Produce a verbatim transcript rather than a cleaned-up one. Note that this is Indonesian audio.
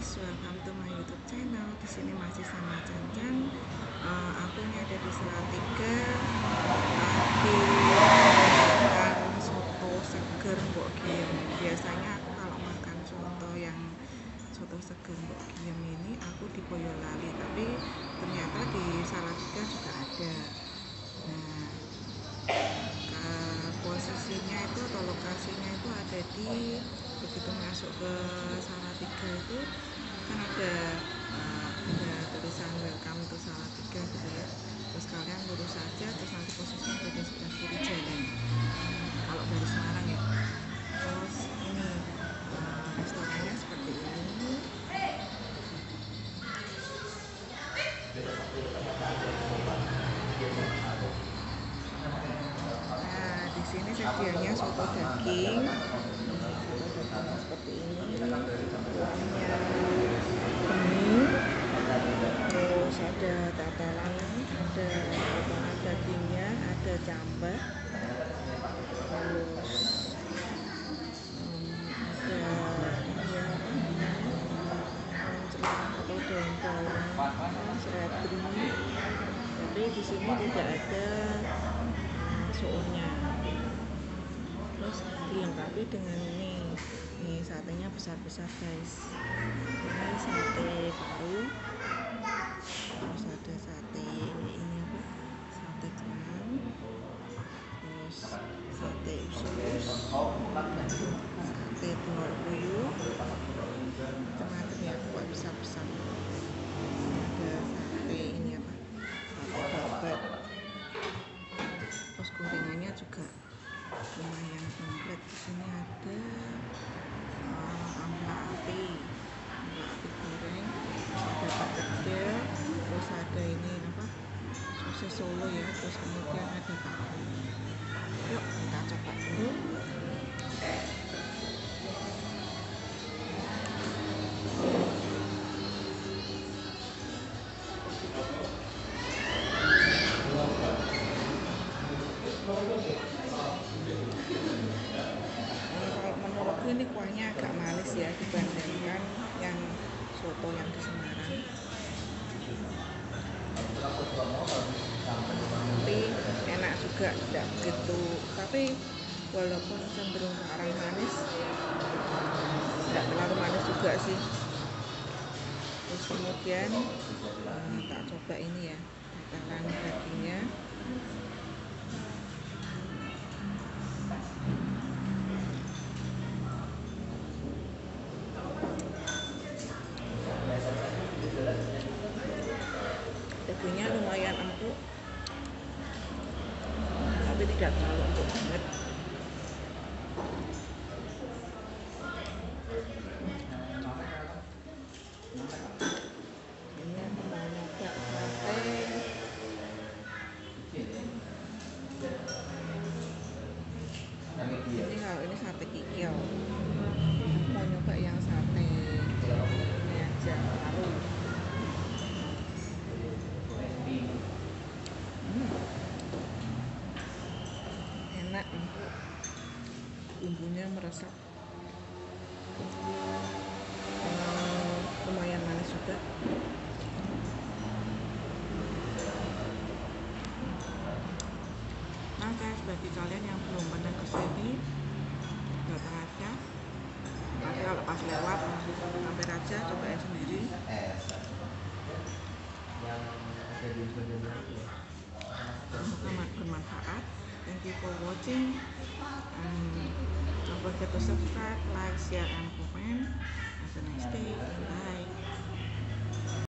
guys, welcome to my YouTube channel. Di sini masih sama Cancan. Uh, aku ini ada di Salatiga. Lagi makan soto seger Mbok Giem. Biasanya aku kalau makan soto yang soto seger Mbok Giem ini aku di Boyolali, tapi ternyata di Salatiga juga ada. Nah, posisinya itu atau lokasinya itu ada di, begitu masuk ke Salatiga itu kan ada uh, ada tulisan welcome to Salatiga gitu ya. Terus kalian lurus saja, terus nanti posisinya ada di sebelah kiri jalan kalau dari Semarang ya. Terus ini uh, restorannya seperti ini. Nah, di sini sedianya soto daging. Soto dagingnya seperti ini. Kuahnya bening. Terus ada tetelan, ada potongan dagingnya, ada cambah. Terus um, ada ini ya, celang atau daun bawang, seledri. Tapi di sini tidak ada sournya. Terus dilengkapi dengan ini, nih satenya besar-besar guys. Ini sate paru. Terus ada sate ini apa? Sate kerang. Terus sate usus. Sate telur puyuh. Macam-macam ya, buat besar-besar. Ada sate ini apa? Sate babat. Terus gorengannya juga lumayan komplit. Di sini ada uh, amla api, amla api goreng, ada perkedel, terus ada ini apa, sosis Solo ya, terus kemudian ada tahu. Yuk kita coba dulu. Ini kuahnya agak manis ya dibandingkan yang soto yang di Semarang, tapi enak juga, tidak begitu, tapi walaupun cenderung ke arah manis, tidak terlalu manis juga sih. Terus kemudian hmm, tak coba ini ya, tetelan dagingnya. Dagingnya lumayan empuk, tapi tidak terlalu empuk banget. Ini aku mau nyoba sate. Ini kalau ini sate kikil. Mau nyoba yang sate ini aja, paru. Hmm. Enak, empuk, bumbunya meresap, hmm, lumayan manis juga. Nah guys, bagi kalian yang belum pernah kesini, datang aja. Nanti kalau pas lewat mampir aja, cobain sendiri. Semoga bermanfaat. Thank you for watching. Um, don't forget to subscribe, like, share,